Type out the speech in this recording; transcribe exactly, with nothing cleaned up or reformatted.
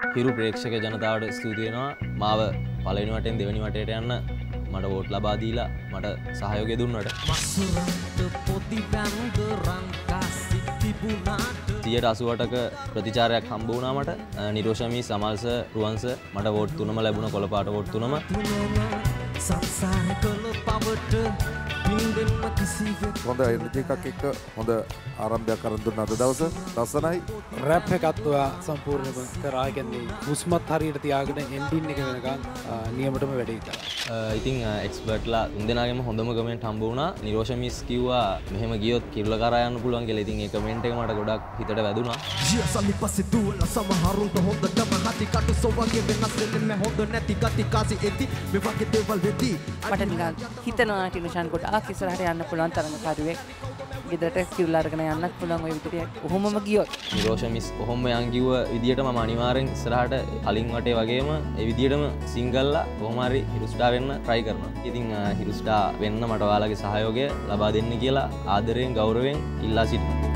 හිරු ප්‍රේක්ෂක ජනතාවට ස්තුති වෙනවා මාව පළවෙනි වටෙන් දෙවෙනි වටේට යන්න මට වෝට් ලබා දීලා මට සහයෝගය දුන්නට. සියයට අසූඅටක ප්‍රතිචාරයක් හම්බ වුණා මට. නිරෝෂමී සමල්ස රුවන්ස මට වෝට් තුනම ලැබුණ කොළපාට වෝට් තුනම. හොඳ එනර්ජි එකක් එක්ක හොඳ ආරම්භයක් කරන් දුන්න අද දවස ලස්සනයි. රැප් එකත් ඔයා සම්පූර්ණයෙන්ම කරා කියන්නේ හුස්මත් හරියට තියාගෙන එන්ඩින් එක වෙනකන් නියමටම වැඩේ කරා. ඉතින් එක්ස්පර්ට්ලා තුන්දෙනාගේම හොඳම කමෙන්ට් හම්බ වුණා. නිරෝෂමිස් කිව්වා මෙහෙම ගියොත් කිරුල කරා යන්න පුළුවන් කියලා. ඉතින් ඒ කමෙන්ට් එක මට ගොඩක් හිතට වැදුනා. ජීසලි පස්සේ දුවලා සමහරුන්ට හොඳටම හති කටු සොවගේ වෙනස් වෙන්නේ මම හොඳ නැති ගති කාසි එති මේ වගේ දේවල් වෙති. මට නිකන් හිතනවා ටිනුෂන් ගොඩාක් ඉස්සරහට යන්න පුළුවන් තරඟකාරුවෙක්. ගෙදරට කිරුල අරගෙන යන්නත් පුළුවන් ওই විදිහට. කොහොමම ගියොත් නිරෝෂමිස් කොහොම යන් කිව්ව විදියට මම අනිවාර්යෙන් ඉස්සරහට කලින් වටේ වගේම ඒ විදියටම සිංගල්ලා කොහොම හරි හිරුස්ටා වෙන්න try කරනවා. ඉතින් හිරුස්ටා වෙන්න මට ඔයාලගේ සහයෝගය ලබා දෙන්න කියලා ආදරයෙන් ගෞරවයෙන් ඉල්ලා සිටිනවා.